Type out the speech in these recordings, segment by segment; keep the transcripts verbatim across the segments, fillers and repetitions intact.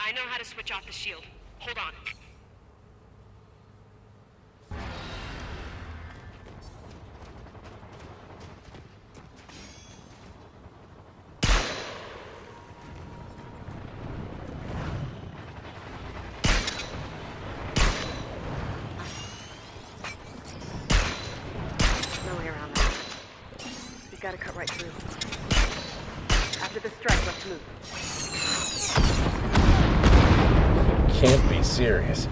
I know how to switch off the shield. Hold on. No way around that. We've got to cut right through. After the strike, let's move. Can't be serious.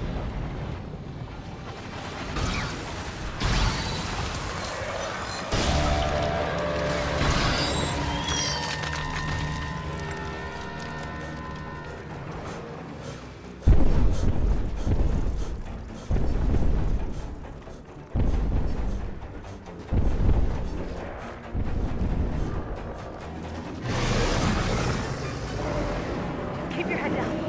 Keep your head down.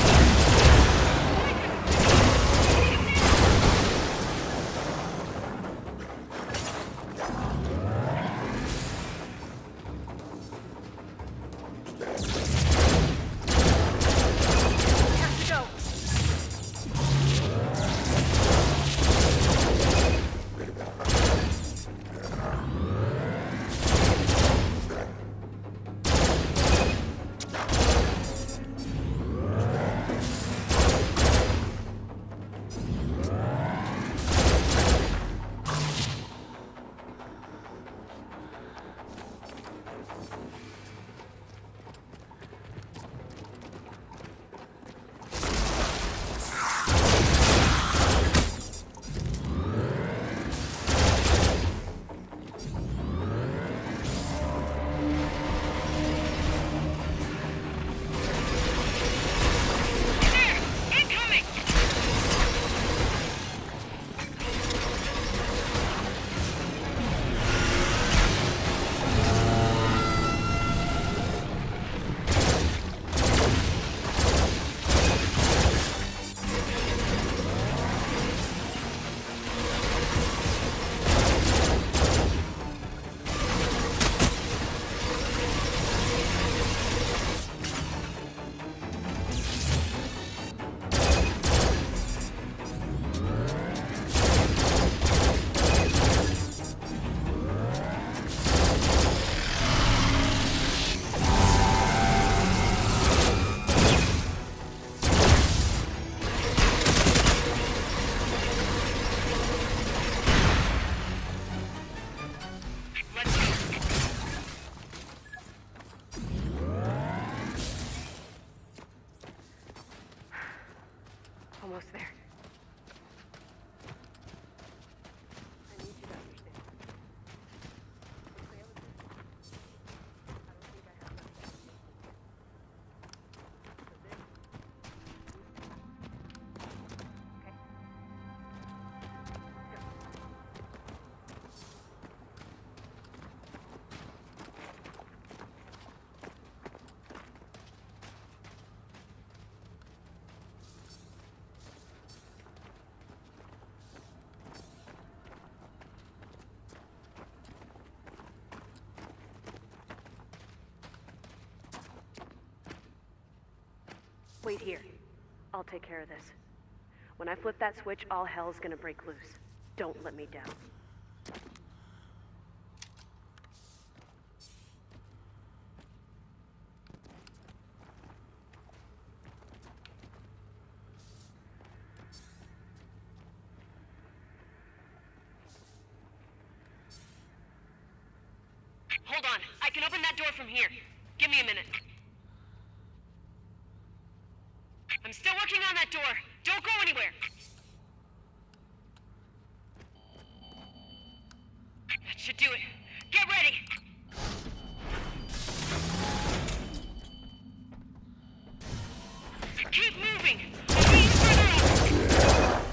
Almost there. I need you to understand. If I ever do, I don't think I have much to say. So this, okay? Wait here. I'll take care of this. When I flip that switch, all hell's gonna break loose. Don't let me down. Hold on. I can open that door from here. Give me a minute. I'm still working on that door. Don't go anywhere. That should do it. Get ready. Keep moving. I'm being further up.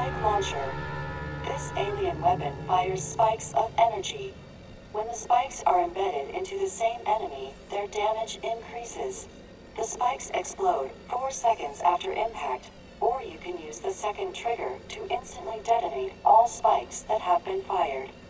Spike Launcher. This alien weapon fires spikes of energy. When the spikes are embedded into the same enemy, their damage increases. The spikes explode four seconds after impact, or you can use the second trigger to instantly detonate all spikes that have been fired.